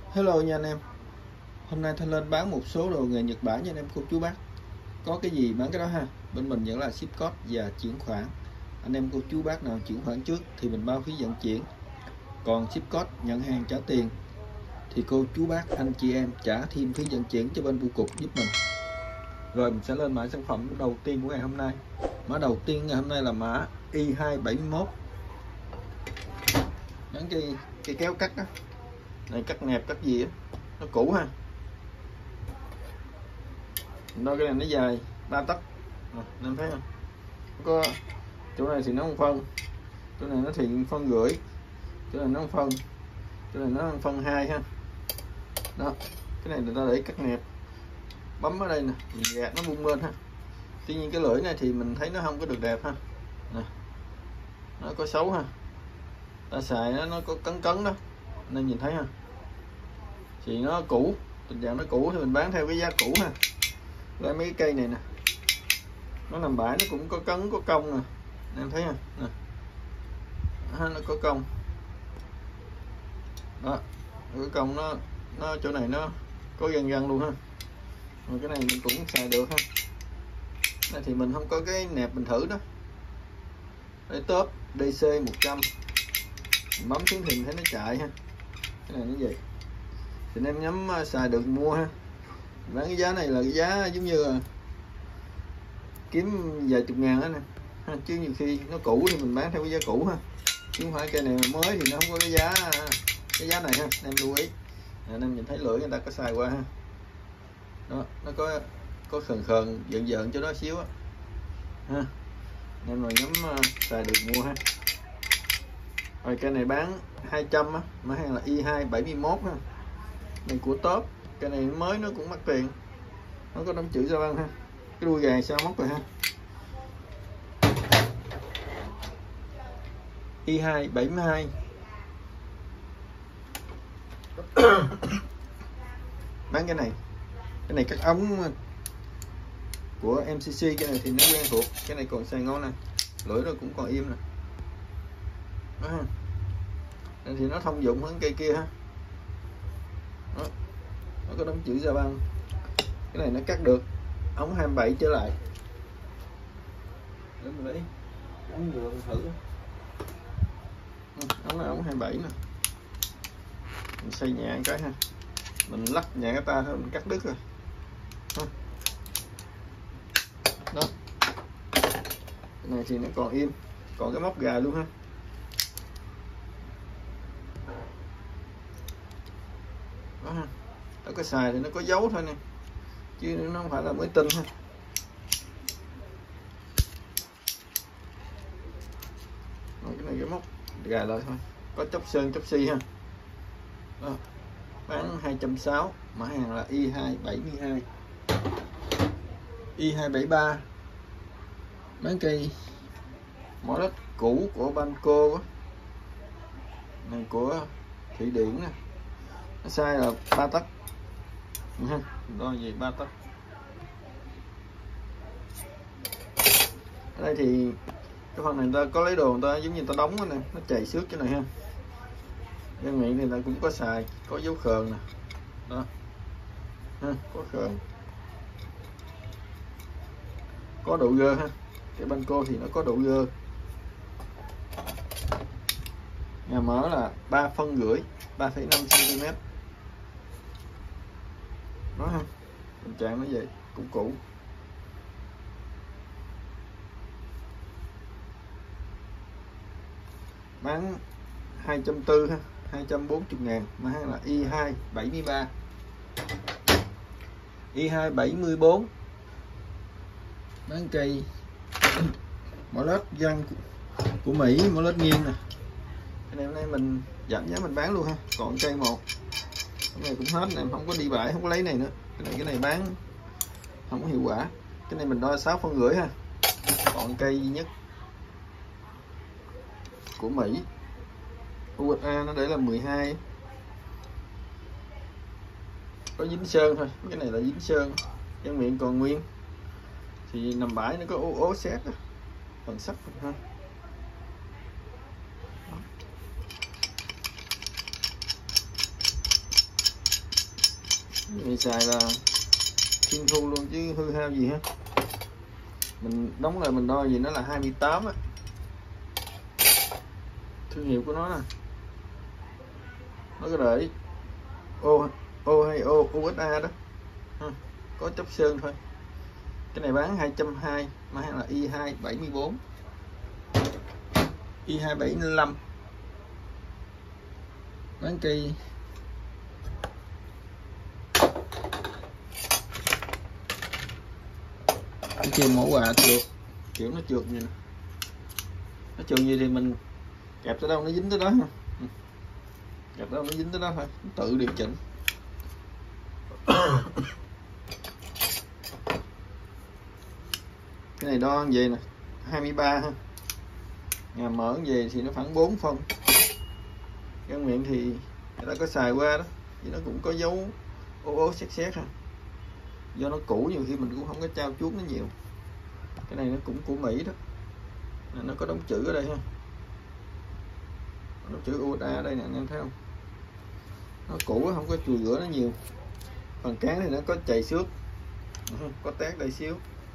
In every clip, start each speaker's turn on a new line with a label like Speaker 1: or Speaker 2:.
Speaker 1: Hello nha anh em. Hôm nay Thanh lên bán một số đồ nghề Nhật Bản nha anh em cô chú bác. Có cái gì bán cái đó ha. Bên mình vẫn là ship code và chuyển khoản. Anh em cô chú bác nào chuyển khoản trước thì mình bao phí vận chuyển. Còn ship code nhận hàng trả tiền thì cô chú bác anh chị em trả thêm phí vận chuyển cho bên bưu cục giúp mình. Rồi mình sẽ lên mã sản phẩm đầu tiên của ngày hôm nay. Mã đầu tiên ngày hôm nay là mã Y271. Bán cây kéo cắt á. Này cắt nẹp cắt gì á. Nó cũ ha. Đôi cái này nó dài 3 tấc, nên thấy không? Có chỗ này thì nó không phân, chỗ này nó thì phân rưỡi, chỗ này nó không phân, chỗ này nó phân 2 ha. Đó, cái này người ta để cắt nẹp, bấm ở đây nè, gạt nó bung lên ha. Tuy nhiên cái lưỡi này thì mình thấy nó không có được đẹp ha. Nè, nó có xấu ha. Ta xài nó có cấn cấn đó, nên nhìn thấy ha. Thì nó cũ, tình trạng nó cũ thì mình bán theo cái giá cũ ha. Lấy mấy cái cây này nè, nó nằm bãi nó cũng có cấn có cong nè, em thấy nè, nó có cong đó, cái cong nó chỗ này nó có găng găng luôn ha. Rồi cái này mình cũng xài được ha. Này thì mình không có cái nẹp mình thử đó. Để top DC 100 bấm xuống thì thấy nó chạy ha. Cái này nó gì thì em nhắm xài được mua ha. Bán cái giá này là cái giá giống như là kiếm vài chục ngàn đó nè ha, chứ nhiều khi nó cũ thì mình bán theo cái giá cũ ha, chứ không phải cây này mới thì nó không có cái giá này ha. Em lưu ý em nhìn thấy lưỡi người ta có xài qua ha. Đó, nó có khờn khờn giận giận cho nó xíu á ha. Em mà nhắm xài được mua ha. Rồi cây này bán 200 á, mã hàng là Y271 ha. Này của top, cây này mới nó cũng mắc tiền, nó có đóng chữ ra ha. Cái đuôi gà sao móc rồi ha. Y272 bán cái này các ống của MCC, cái này thì nó quen thuộc, cái này còn xài ngon nè, lưỡi nó cũng còn im nè. Đó ha. Nên thì nó thông dụng hơn cây kia ha. Đó. Nó có đóng chữ ra băng. Cái này nó cắt được ống 27 trở lại. Để mình lấy ống nhựa mình thử. Ống này ống 27 nè. Mình xây nhẹ cái ha. Mình lắc nhẹ cái ta thôi mình cắt đứt rồi. Đó. Cái này thì nó còn im, còn cái móc gà luôn ha. Đó ha. Nó có xài thì nó có dấu thôi nè, chứ nó không phải là mới tinh ha. Rồi cái này cái móc gà lại thôi, có chốc sơn chốc xi ha. Đó. Bán 260, mã hàng là Y272. Y273 bán cây mỏ đất cũ của Banco á. Này của Thụy Điển nè. Nó size là 3 tấc. Đo gì 3 tấc. Ở đây thì cái phần này người ta có lấy đồ người ta giống như người ta đóng nè, nó chày xước cái này ha. Nhân miệng thì người ta cũng có xài, có dấu khờn nè. Đó. Ha, có khờn. Có độ gơ ha. Cái Banco thì nó có độ gơ. Nhà mở là 3 phân rưỡi, 3,5 cm. Đó ha. Tình trạng nó vậy, cũng cũ. Bán 240 ha, 240.000, mà hàng là Y273. Y274 bán cây mỏ lết găng của Mỹ, mỏ lết nghiêng nè. Cái này hôm nay mình giảm giá mình bán luôn ha, còn cây một. Cái này cũng hết nè, không có đi bãi, không có lấy này nữa. Cái này bán không có hiệu quả. Cái này mình đo 6 phân rưỡi ha. Còn cây duy nhất của Mỹ, USA nó để là 12. Có dính sơn thôi, cái này là dính sơn, chân miệng còn nguyên. Thì nằm bãi nó có ố xét đó, phần sắt ha. Mình xài là thiên thu luôn chứ hư hao gì hết. Mình đóng lại mình đo gì nó là 28 á. Thương hiệu của nó nè, nó có để O hay USA đó ha. Có chốc sơn thôi. Cái này bán 220, mà là I274, I275, bán cây kìm mẫu quà trượt, kiểu nó trượt như nè, nó trượt gì thì mình kẹp tới đâu nó dính tới đó ha. Kẹp đâu nó dính tới đó thôi, tự điều chỉnh. Cái này đo về nè 23 ha, nhà mở về thì nó khoảng 4 phân. Gan miệng thì người ta có xài qua đó thì nó cũng có dấu ố xét ha, do nó cũ nhiều khi mình cũng không có trao chuốt nó nhiều. Cái này nó cũng của Mỹ đó, nó có đóng chữ ở đây ha, đóng chữ USA ở đây nè, anh em thấy không? Nó cũ không có chùi rửa nó nhiều. Phần cán thì nó có chày xước, có tét đây xíu.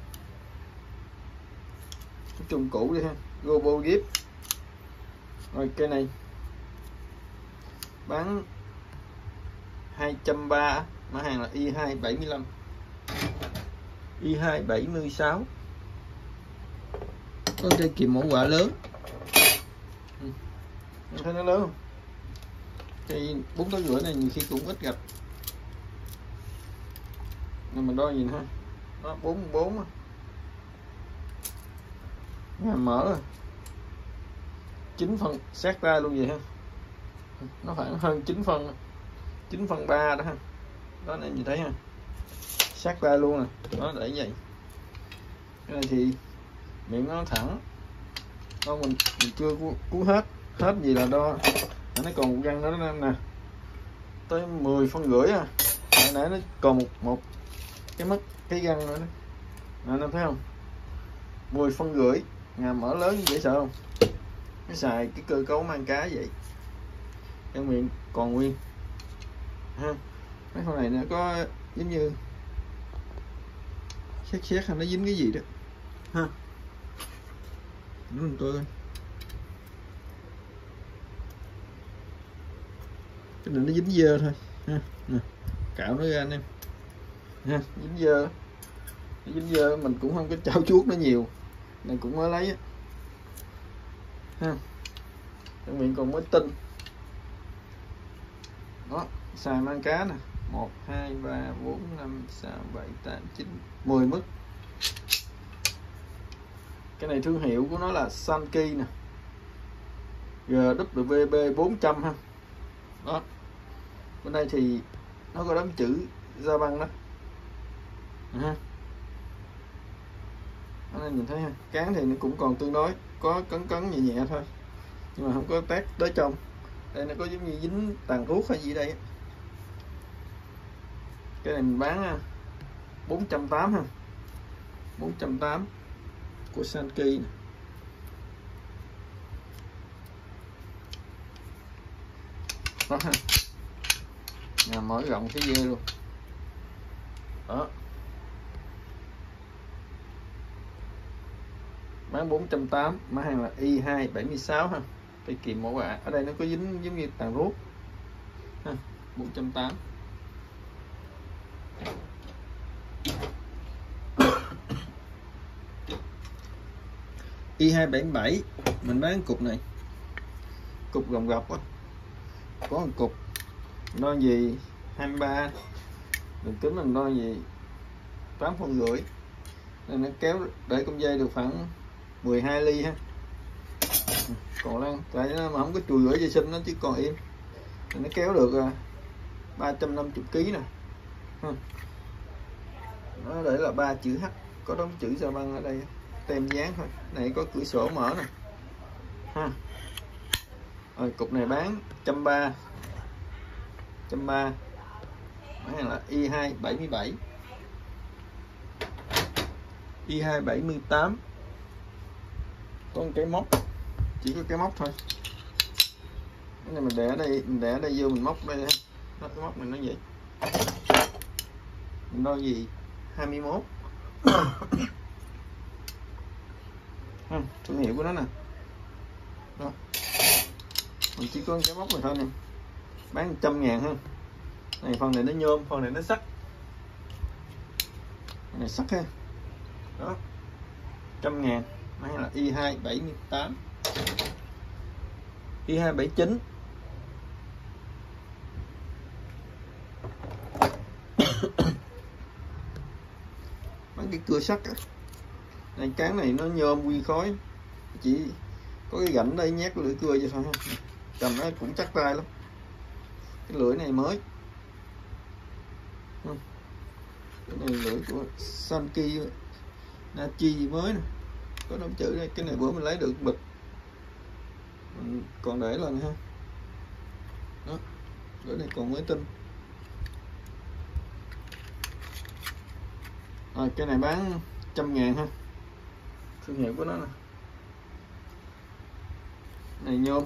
Speaker 1: Nói chung cũ đi ha, Robo Grip. Rồi cây này bán 230, mã hàng là I275, I276. Có cây kìm mẫu quạ lớn, em thấy nó lớn không? Cây 4 tới rưỡi này nhiều khi cũng ít gặp. Nên mình đo nhìn ha, nó 44 nhà mở 9 phân sát ra luôn vậy ha, nó khoảng hơn 9 phân 3 đó ha, đó anh em nhìn thấy ha, sát ra luôn nè, nó để vậy. Cái này thì miệng nó thẳng, đó mình chưa cuốn hết gì là đo, nó còn một găng đó nè, tới 10 phân rưỡi à, nãy nó còn một cái mất cái găng nữa đó, anh em thấy không? 10 phân rưỡi, nhà mở lớn dễ sợ không? Nó xài cái cơ cấu mang cá vậy, gan miệng còn nguyên ha. Mấy con này nó có giống như xét hay nó dính cái gì đó ha, tôi coi. Cái này nó dính dơ thôi ha, nè, cạo nó ra anh em ha, dính dơ, nó dính dơ mình cũng không có trao chuốt nó nhiều, này cũng mới lấy á ha. Gan miệng còn mới tinh đó, xài mang cá nè, 1 2 3 4 5 6 7 8 9 10 mức. Cái này thương hiệu của nó là Sanki nè, GWB 400 ha. Đó, bên đây thì nó có đóng chữ da băng đó ha. Anh em nhìn thấy ha, cán thì nó cũng còn tương đối có cấn nhẹ nhẹ thôi, nhưng mà không có tét tới trong. Đây nó có giống như dính tàn thuốc hay gì đây. Cái này mình bán 480 ha, 480 của Sanki nè. Đó ha, nhà mở rộng cái dê luôn đó, bán 480, mã hàng là I276 ha. Cây kìm mẫu quạ ở đây nó có dính giống như tàn thuốc ha, 480. I277 mình bán cục này, cục gồng gọc á, có một cục đo gì 23, đường kính mình đo gì 8 phân rưỡi, nên nó kéo để công dây được khoảng 12 ly ha. Còn lăn tại nó mà không có chùi rửa dây sinh nó chứ còn im, thì nó kéo được 350 kg nè ha. Nó để là 3 chữ H, có đóng chữ da băng ở đây, tem dán thôi. Này có cửa sổ mở nè ha. Rồi cục này bán 130, 130, cái này là I277, I278. Có một cái móc, chỉ có cái móc thôi. Cái này mình để ở đây, vô mình móc đây ha. Nó cái móc này nó vậy. mình đo gì 21. Thương hiệu của nó nè. Đó. Mình chỉ có cái móc này thôi nè, bán 100.000 ha. Này phần này nó nhôm, phần này nó sắt, phần này sắt ha. Đó, 100.000. Hay là Y278, Y279. Bán cái cưa sắt á. Này cán này nó nhôm nguyên khối, chỉ có cái gảnh đây nhét lưỡi cưa vậy thôi ha. Cầm nó cũng chắc tay lắm. Cái lưỡi này mới, cái này lưỡi của Sanki Nachi mới nè, có đóng chữ đây. Cái này bữa mình lấy được bịch, mình còn để lên ha. Đó, lưỡi này còn mới tinh. Rồi cái này bán 100.000 ha, thương hiệu của nó nè. Này nhôm,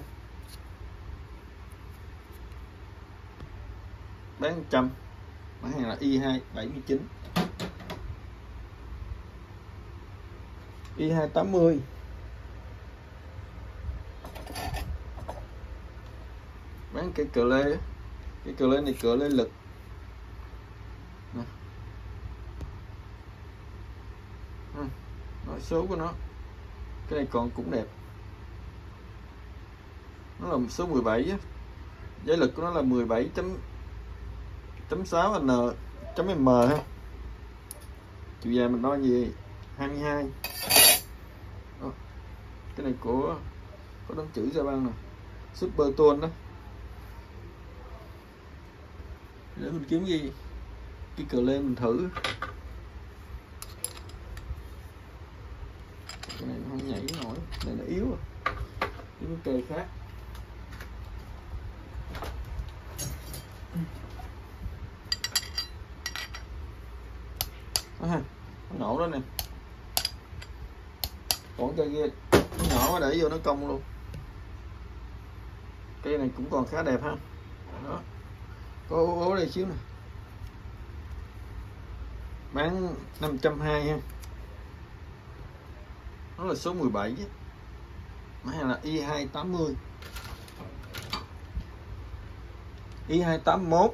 Speaker 1: bán 100. Bán hàng là Y279, Y280. Bán cái cờ lê, cái cờ lê này cờ lê lực nè. Nói số của nó, cái này còn cũng đẹp, nó là số 17 á. Giới lực của nó là 17.6 n.m ha. Chiều dài mình đo gì 22. Đó. Cái này có đóng chữ Japan nè, Super Tone đó. Để mình kiếm gì cái cờ lên mình thử. Cái này nó không nhảy nổi, này nó yếu rồi, cái cây khác. Đó ha, nó nổ đó nè. Còn cây kia nó nhỏ quá để vô nó cong luôn. Cây này cũng còn khá đẹp ha. Đó, có ố đây xíu nè. Bán 520 ha. Nó là số 17 chứ. Hay là Y280, Y281.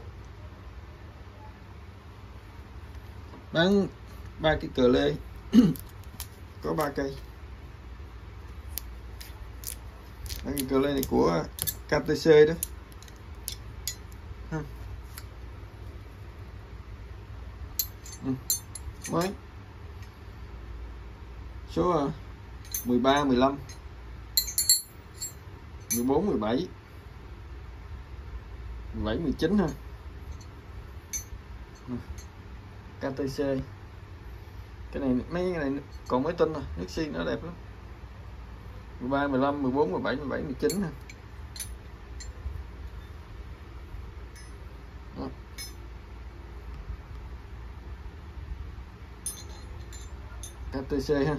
Speaker 1: Bán 3 cái cờ lê. Có 3 cây. Cái cờ lê này của KTC đó ha. Mới số 13, 15, 14, 17, 17, 19 ha. KTC. Cái này mấy cái này còn mới tinh nè, nước xi nó đẹp lắm. 13, 15, 14, 17, 17, 19 ha. Đó. KTC ha.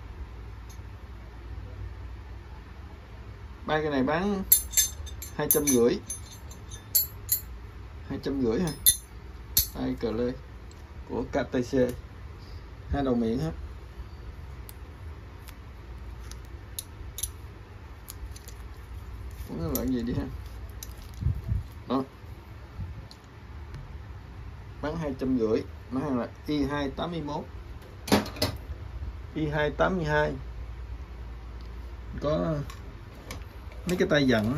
Speaker 1: Ba cái này bán 250, 250 ha. Đây cờ lê của KTC, 2 đầu miệng hết. Cũng là loại gì đi ha. Đó, bán 250. Nó hàng là Y281, Y282. Có mấy cái tay dặn.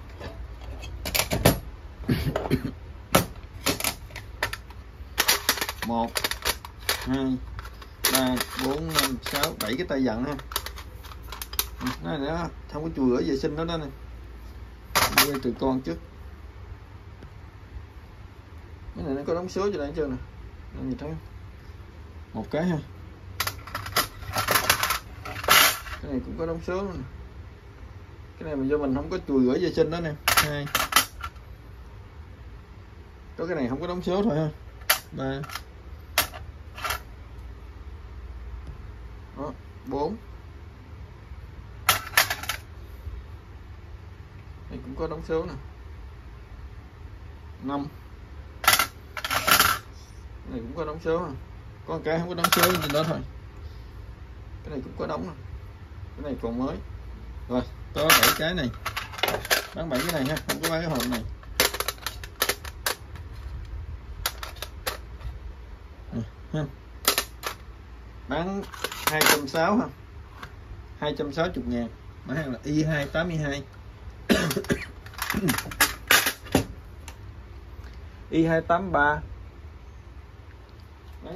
Speaker 1: 1, 2, 3, 4, 5, 6, 7 cái tay dặn ha. Nó này đó, không có chùi rửa vệ sinh đó đó nè. Nuôi từ con trước. Cái này nó có đóng số cho đây chưa nè. Nên nhìn thấy một cái ha. Cái này cũng có đóng số nè. Cái này mà do mình không có chùi rửa vệ sinh đó nè. 2. Có cái này không có đóng số thôi ha. 3. Đó, 4. Đây cũng có đóng số nè. 5. này cũng có đóng số, có một cái không có đóng số trên đó thôi. Cái này cũng có đóng, cái này còn mới. Rồi có 7 cái này, bán 7 cái này ha, không có bán cái hộp này. Ha. Bán 260 ha, 260.000, mã hàng là Y282. Y283. Bán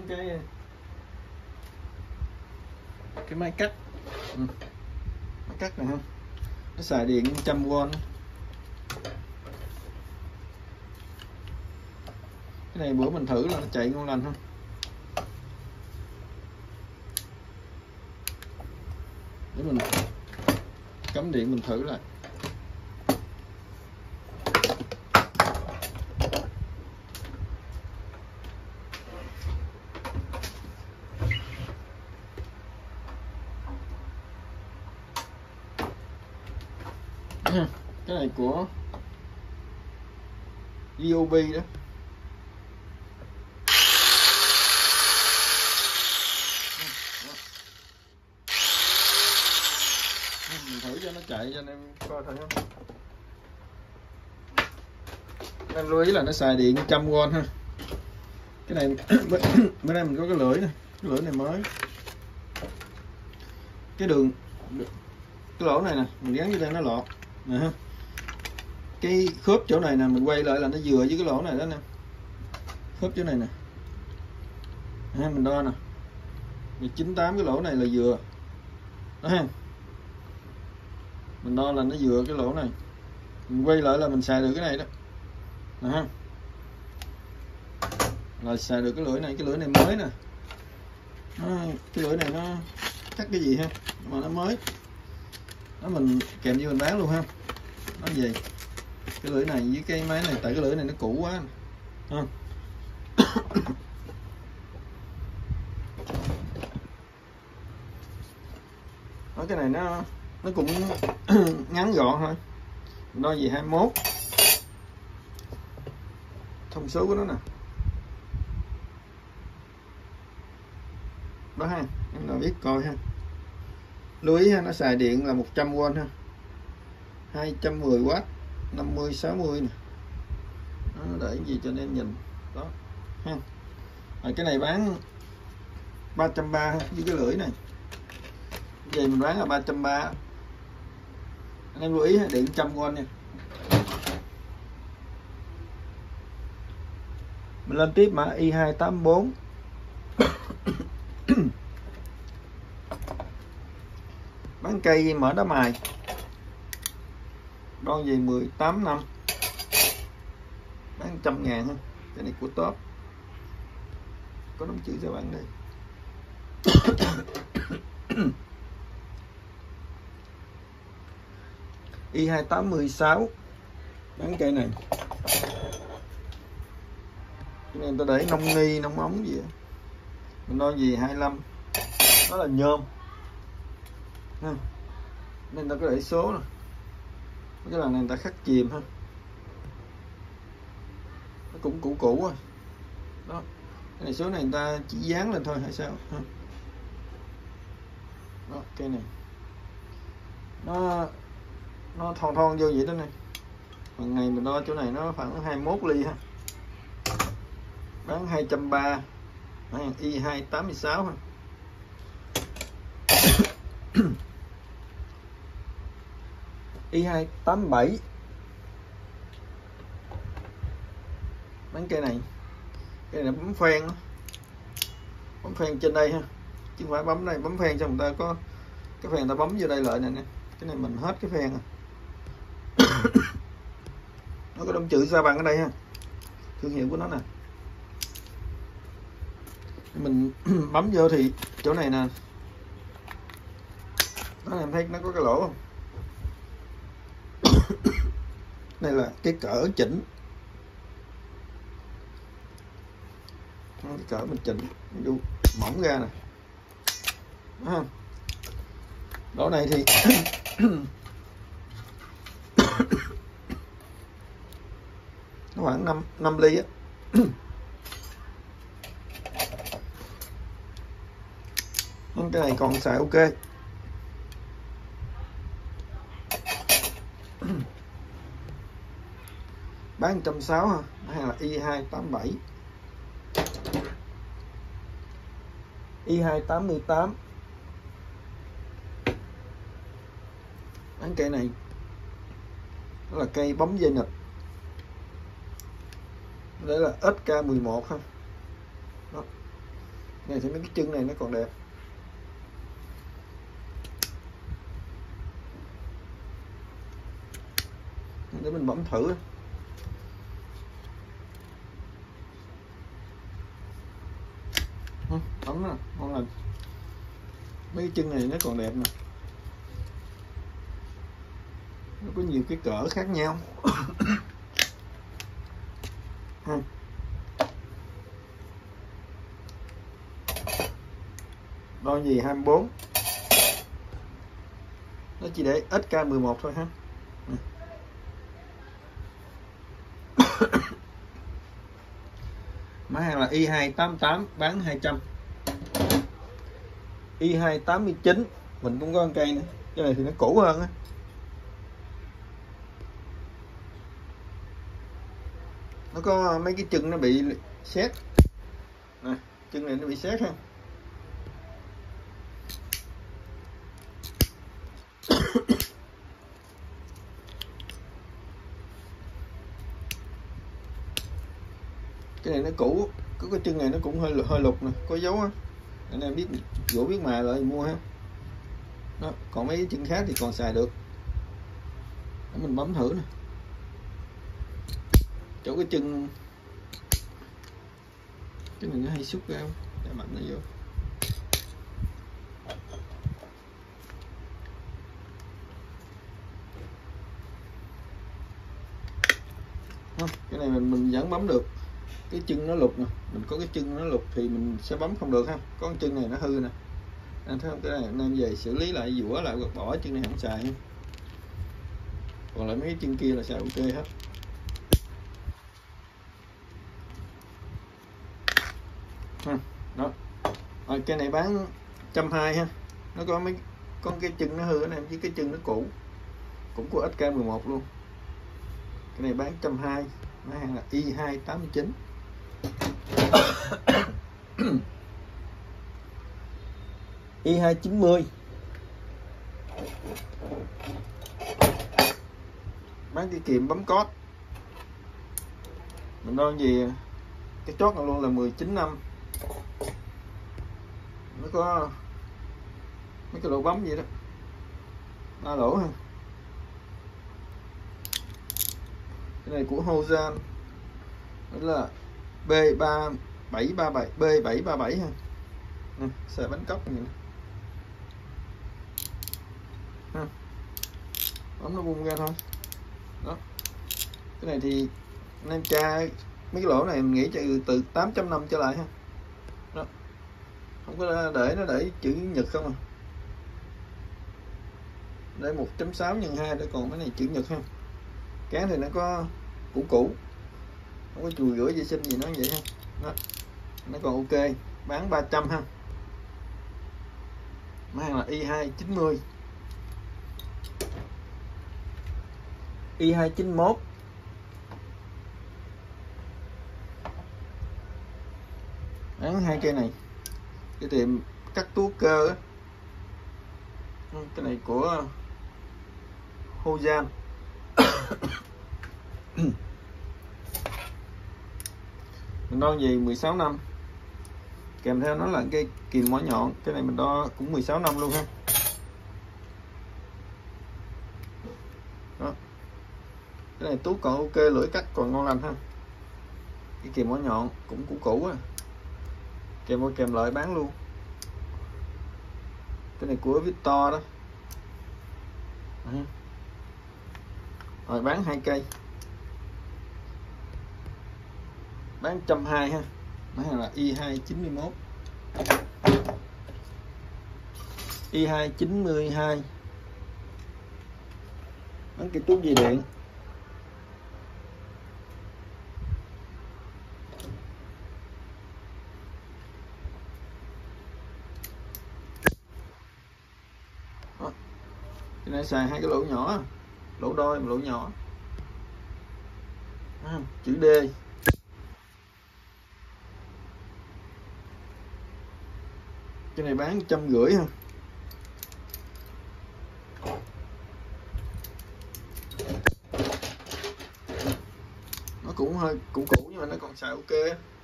Speaker 1: cái máy cắt, máy cắt này ha, nó xài điện 100V. Cái này bữa mình thử là nó chạy ngon lành ha. Để mình cắm điện mình thử lại. Cái này của VOB đó. Mình thử cho nó chạy cho anh em coi thôi ha. Em lưu ý là nó xài điện 100V ha. Cái này bữa nay mình có cái lưỡi này, cái lưỡi này mới. Cái đường, cái lỗ này nè, mình gắn vô đây nó lọt nè ha. Cái khớp chỗ này nè, mình quay lại là nó vừa với cái lỗ này đó nè. Khớp chỗ này nè. Ha, mình đo nè. 98 cái lỗ này là vừa. Đó ha. Mình đo là nó vừa cái lỗ này. Mình quay lại là mình xài được cái này đó. Nè ha. Là xài được cái lưỡi này mới nè. Cái lưỡi này nó cắt cái gì ha, mà nó mới. Đó mình kèm như mình bán luôn ha. Nó gì? Cái lưỡi này với cái máy này, tại cái lưỡi này nó cũ quá. Ha. Đó, cái này nó cũng ngắn gọn thôi. Đo gì 21. Thông số của nó nè. Đó ha, em nào biết coi ha. Lưu ý ha, nó xài điện là 100V ha. 210W, 50 60 nè. Đó, để gì cho anh em nhìn. Đó ha. Rồi cái này bán 330 với cái lưỡi này. Về mình bán là 330. Anh em lưu ý ha, điện 100V nha. Mình lên tiếp mã Y284. Bán cây mở đá mài. Đo về 18 năm. Bán 100.000 ha. Cái này của top. Có đóng chữ cho bạn đây. Y286. Bán cây này. Cái này người ta để nông ni, nông ống gì vậy. Mình đo gì 25. Đó là nhôm. Nên ta có để số nè. Cái lần này người ta khắc chìm ha. Nó cũng cũ rồi. Đó. Cái này số này người ta chỉ dán lên thôi hay sao ha. Đó, cây này. Nó thon vô vậy đó này. Lần này mình đo chỗ này nó khoảng 21 ly ha. Bán 230. Y286 ha. Y287. Bán cây này. Cây này bấm phen. Bấm phen trên đây ha. Chứ không phải bấm đây, bấm phen xong người ta có cái phen ta bấm vô đây lại nè. Cái này mình hết cái phen à. Nó có đóng chữ Sa Bằng ở đây ha. Thương hiệu của nó nè. Mình bấm vô thì chỗ này nè. Đó, em thấy nó có cái lỗ không? Đây là cái cỡ chỉnh. Cái cỡ mình chỉnh vô mỏng ra nè. Đó không? Lỗ này thì nó khoảng 5 ly á. Cái này còn xài ok. Bán 160 ha, hay là Y287. Y288. Bán cây này đó là cây bóng dây nịch, đây là SK11 ha. Đó. Này thì mấy cái chân này nó còn đẹp. Để mình bấm thử. Bấm nè, ngon lành. Mấy cái chân này nó còn đẹp nè. Nó có nhiều cái cỡ khác nhau. Đo gì 24. Nó chỉ để SK11 thôi ha. Mã hàng là Y288, bán 200. Y289 mình cũng có con cây nữa. Cái này thì nó cũ hơn á. Nó có mấy cái chân nó bị sét nè, chân này nó bị sét ha. Cái này nó cũ, có cái chân này nó cũng hơi lục nè, có dấu á. Anh em biết dỗ biết mà lại mua ha. Đó, còn mấy cái chân khác thì còn xài được. Để mình bấm thử nè. Chỗ cái chân cái này nó hay xúc ra, để mạnh nó vô. Không, cái này mình vẫn bấm được. Cái chân nó lục nè, mình có cái chân nó lục thì mình sẽ bấm không được ha. Có cái chân này nó hư nè, anh thấy không? Cái này anh em về xử lý lại, dũa lại, bỏ chân này không xài ha. Còn lại mấy cái chân kia là xài ok hết. Đó. Rồi cái này bán 120 ha. Nó có mấy con cái chân nó hư anh em, với cái chân nó cũ, cũng của SK11 luôn. Cái này bán 120, nó hàng là Y289. Y290 bán cái kìm bấm code. Mình đo gì cái chốt này luôn là 19 năm. Nó có mấy cái lỗ bấm gì đó, 3 lỗ ha. Cái này của Hozan, đó là B3737 B737 ha. Xài bánh cốc như này. Bấm nó bung ra thôi. Đó. Cái này thì anh em tra mấy cái lỗ này mình nghĩ từ 8.5 trở lại ha. Đó. Không có để nó để chữ nhật không à. Để 1.6 x 2 để còn cái này chữ nhật ha. Cán thì nó có cũ, không có chùi rửa vệ sinh gì nó vậy ha. Đó. Nó còn ok, bán 300 ha. Mã hàng là Y290. Y291 bán 2 cây này. Cái tiệm cắt tuốt cơ á. Cái này của Hozan. Mình đo gì 16 năm, kèm theo nó là cái kìm mỏ nhọn. Cái này mình đo cũng 16 năm luôn ha. Đó. Cái này tuốt còn ok, lưỡi cắt còn ngon lành ha. Cái kìm mỏ nhọn cũng cũ á, kèm lợi bán luôn. Cái này của Victor đó. Rồi bán 2 cây, bán 120 ha. Mã hàng là Y291. Y292 bán cái tuốt dây điện. xài hai cái lỗ nhỏ, lỗ đôi mà lỗ nhỏ, chữ D. Cái này bán 150 ha. Nó cũng hơi cũ nhưng mà nó còn xài ok.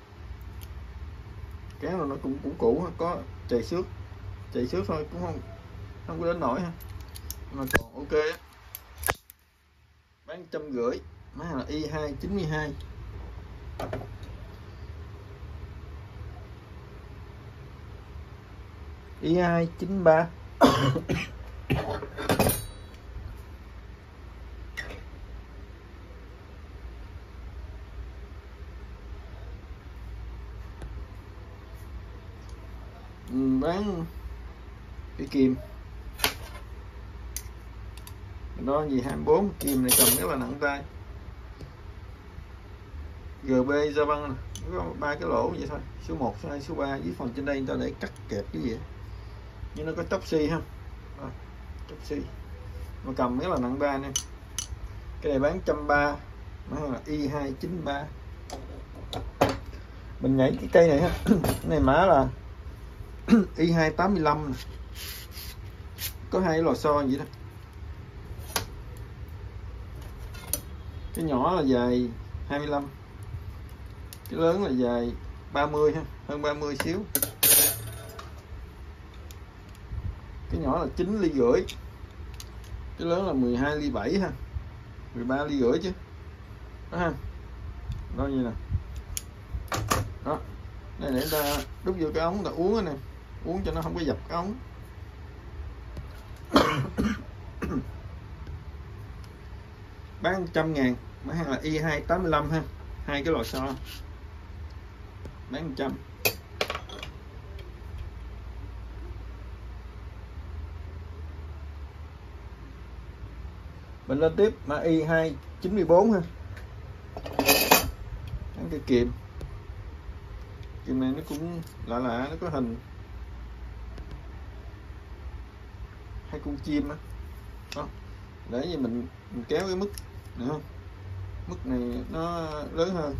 Speaker 1: Kéo là nó cũng cũ, có chày xước thôi, cũng không có đến nổi ha, mà còn ok á. Bán 150. Máy là i2 92. i2 93. Bán cái kìm đó gì 24, kìm này cầm rất là nặng tay. GB ra băng có 3 cái lỗ vậy thôi, số 1, số 2, số 3. Dưới phần trên đây người ta để cắt kẹp cái gì, nhưng nó có chốc xi ha, chốc xi mà cầm rất là nặng tay nè. Cái này bán 130, nó là i2 93. Mình nhảy cái cây này ha. Cái này mã là i2 85, có hai lò xo vậy đó. Cái nhỏ là dài 25, cái lớn là dài 30 ha, hơn 30 xíu. Cái nhỏ là 9,5 ly, cái lớn là 12,7 ly ha, 13,5 ly chứ đó ha. Đó như nè, đó này để người ta đút vô cái ống người ta uống đó nè, uống cho nó không có dập cái ống. Bán 100.000, bán hàng là i2 85 ha, hai cái lò xo, bán 100. Mình lên tiếp mã i2 94 ha. Cái kìm này nó cũng lạ, nó có hình hai con chim đó. Đó, để như mình kéo cái mức được không, mức này nó lớn hơn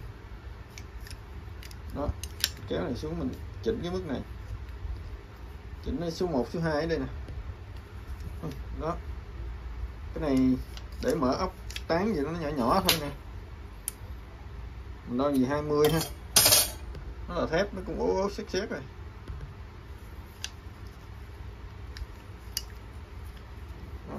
Speaker 1: đó, kéo này xuống, mình chỉnh cái mức này, chỉnh nó số 1, số 2 ở đây nè. Đó, cái này để mở ốc tán vậy, nó nhỏ nhỏ thôi nè. Mình đo gì 20 ha, nó là thép, nó cũng ố xét rồi. Đó,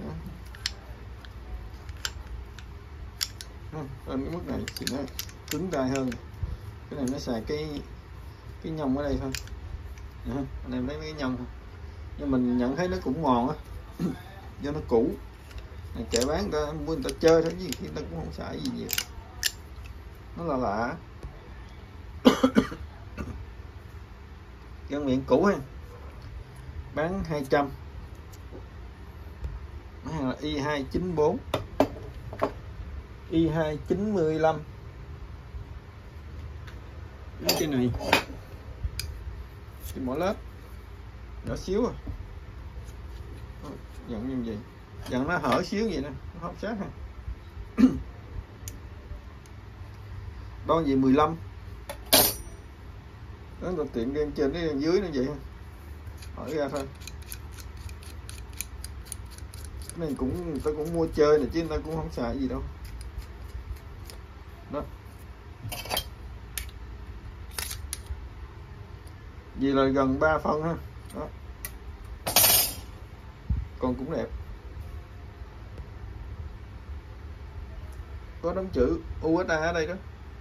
Speaker 1: lên cái mức này thì nó cứng tay hơn. Cái này nó xài cái nhông ở đây thôi. Anh em lấy mấy cái nhông thôi, nhưng mình nhận thấy nó cũng mòn á. Do nó cũ này, kệ bán người ta mua, người ta chơi thôi chứ người ta cũng không xài gì nhiều, nó là lạ. Găng miệng cũ ha, bán 200. Hàng là i2 94, i2 95. Cái này cái mỏ lết nhỏ xíu à, dặn như vậy, dặn nó hở xíu vậy nè, nó không sát ha. Đo gì 15, đó là tiện đen trên cái dưới nó vậy ha, mở ra thôi. Cái này cũng người ta cũng mua chơi này chứ người ta cũng không xài gì đâu. Đó, vì là gần 3 phân ha. Đó, còn cũng đẹp, có đóng chữ USA ở đây đó.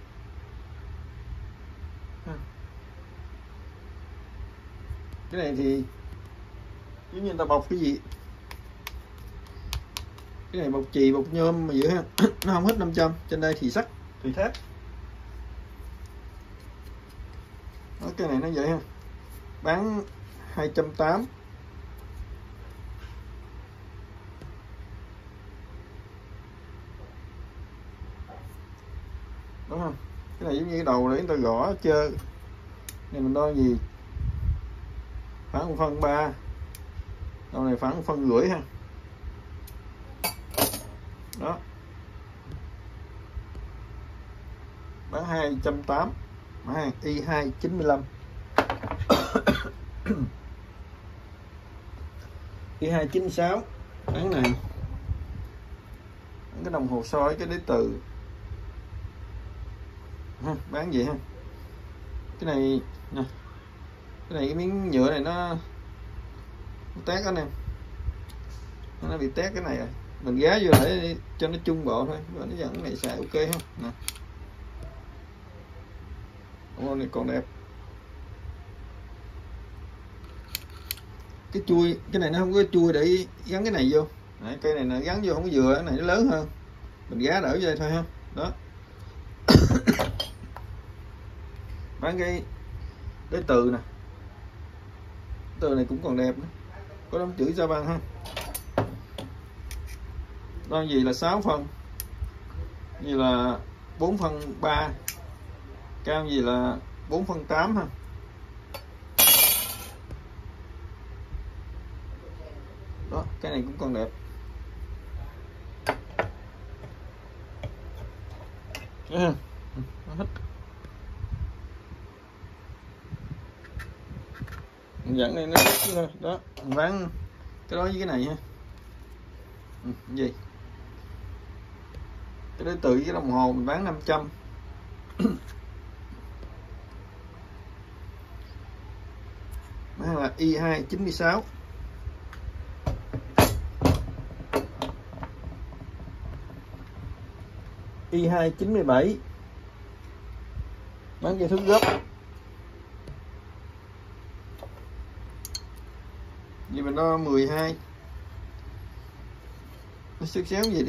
Speaker 1: Cái này thì giống như người ta bọc cái gì, cái này bọc chì, bọc nhôm mà vậy ha. Nó không hết 500, trên đây thì sắt, thì thép. Đó, cái này nó vậy ha, bán 280. Đúng không? Cái này giống như cái đầu để người ta gõ chơi. Này mình đo gì? Khoảng 1/3. Đầu này khoảng 1,5 phân ha. đó, bán 280, mã hàng Y295. Y296 bán này, cái đồng hồ soi cái đế từ ha, bán gì ha, cái này nè, cái này cái miếng nhựa này nó tét anh em, nó bị tét cái này rồi, mình ghé vô để cho nó chung bộ thôi, và nó dẫn cái này xài ok không nè, con này còn đẹp. Cái chui, cái này nó không có chui để gắn cái này vô. Đấy, cây này nó gắn vô không có vừa, cái này nó lớn hơn, mình giá đỡ vô đây thôi ha. Đó. Bán cái đế từ nè, từ này cũng còn đẹp nữa, có đóng chữ Japan ha. Đó gì là 6 phân, như là 4 phân 3, cao gì là 4 phân 8 ha. Đó, cái này cũng còn đẹp. Nó thích. Dẫn này nó thích đó, mình bán cái đó với cái này ha. Gì? Cái đối tượng với cái đồng hồ mình bán 500. Đó là Y296. Y297 bán cây thước gấp, vì mình đo 12, nó xéo xéo gì đi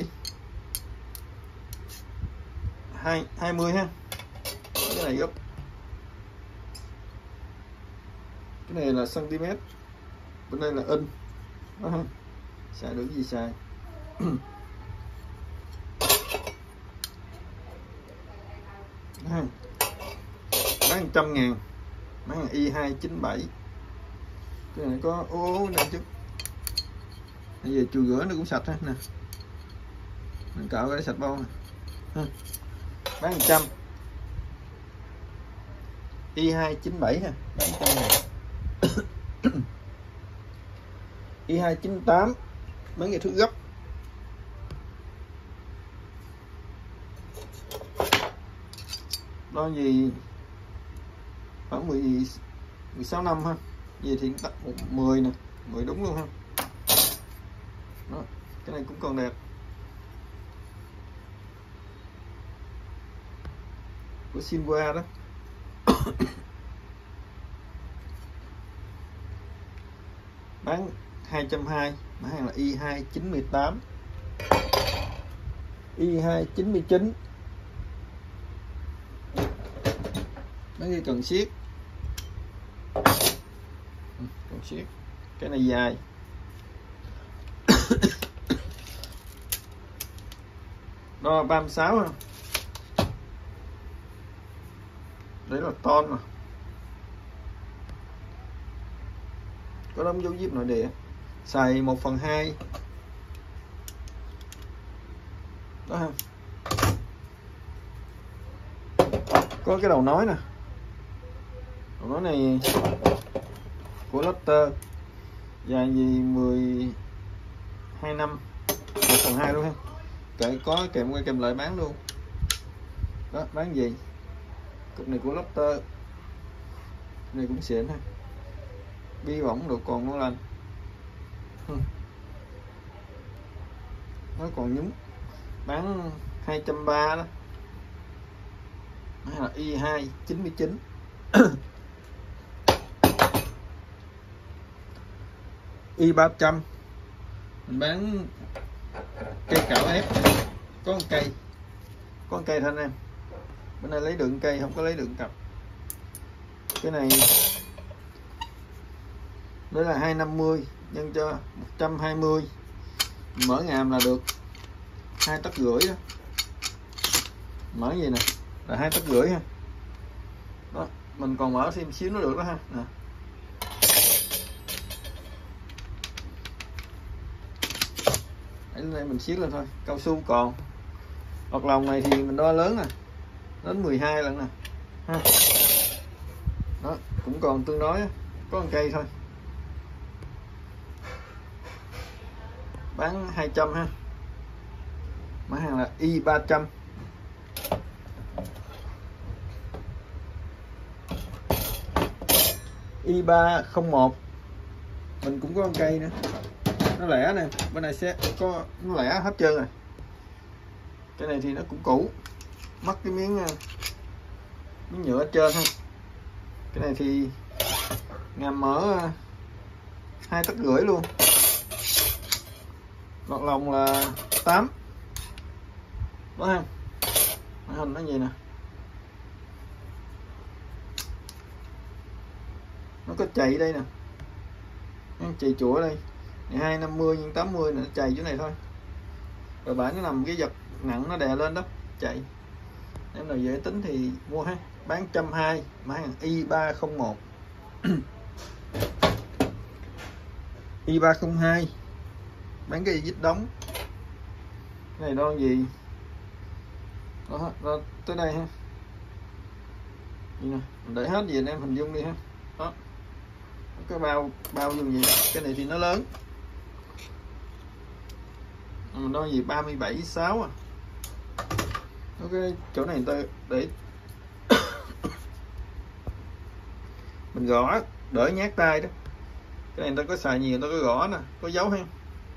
Speaker 1: 20 ha, cái này gấp, cái này là cm, bên đây là inch đó ha, xài được gì xài. Bán 100.000, bán Y297. Cái này có ố này chút, bây giờ chùi rửa nó cũng sạch ha nè, mình cạo cái sạch bao nè. Bán 100, Y297 ha, bán 100.000. Y298 bán cái thước gấp, đó gì khoảng 16 năm ha, gì thì tắt 10 nè, 10 đúng luôn ha. Đó, cái này cũng còn đẹp, của Sinwa đó. Bán 220, mã hàng là Y298, Y299 bán cái cần siết, cần siết, cái này dài. Đo 36 ha, đấy là ton mà, có đóng dấu zip nội địa, xài 1/2 đó ha. Có cái đầu nối nè, đầu nối này của Lotte, dài gì 12 năm, 1/2 luôn ha, có kèm quay kèm lại bán luôn đó. Bán gì, cục này của Lotte, này cũng xịn ha, bi bỏng độ còn ngon lành, nó còn nhúng. Bán 230 đó, là Y299. Y300 mình bán cây cạo ép, có một cây thôi anh em, bữa nay lấy đựng cây không có lấy đựng cặp. Cái này đây là 250 nhân cho 120, mở ngàm là được 2,5 tấc đó, mở gì nè là 2,5 tấc ha. Đó, mình còn mở thêm xíu nó được đó ha nè. lên đây mình siết lên thôi, cao su còn. Hoặc lòng này thì mình đo lớn nè, đến 12 lần nè ha. Đó, cũng còn tương đối, có 1 cây thôi, bán 200 ha. Mã hàng là Y300. Y301 mình cũng có 1 cây nữa, nó lẻ nè, bên này sẽ có nó lẻ hết trơn rồi. Cái này thì nó cũng cũ, mất cái miếng nhựa ở trên ha. Cái này thì ngàm mở 2,5 tấc luôn. Lọt lòng là 8 đó ha. Hình nó gì nè, nó có chày đây nè, chày chủa đây, 250 x 80 nè, chày chỗ này thôi. Rồi bãi nó nằm cái vật nặng nó đè lên đó, chạy. Em nào dễ tính thì mua ha, bán 120, mã hàng Y301. Y302 bán cái gì dít đóng. Cái này đo gì đó, tới đây ha. Gì nè, mình để hết gì anh em hình dung đi ha. Đó, cái bao dùng gì. Cái này thì nó lớn, mình đo gì 37,6 à. Ok, chỗ này người ta để mình gõ đỡ nhát tay đó. Cái này người ta có xài nhiều, người ta có gõ nè, có dấu ha.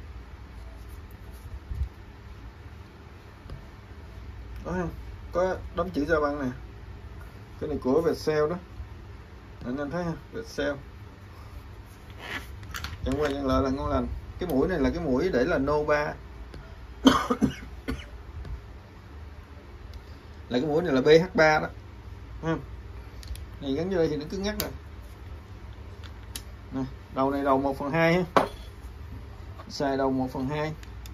Speaker 1: Đó ha, có đóng chữ Gia Băng nè. Cái này của Vietcell đó, anh em thấy ha, Vietcell. Chẳng qua chẳng lợi là ngon lành. Cái mũi này là cái mũi để là Nova. Là cái mũi này là BH3 đó ha. Này gắn vô đây thì nó cứng ngắc rồi nè. Đầu này đầu 1/2 ha, xài đầu 1/2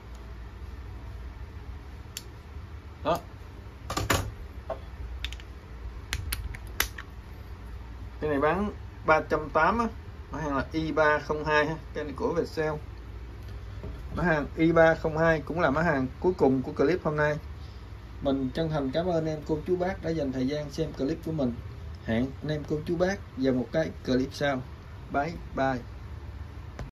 Speaker 1: đó. Cái này bán 380 á, mã hàng là Y302 ha. Cái này của Vietcell. Mã hàng Y302 cũng là mã hàng cuối cùng của clip hôm nay. Mình chân thành cảm ơn em cô chú bác đã dành thời gian xem clip của mình. Hẹn anh em cô chú bác vào một cái clip sau. Bye bye.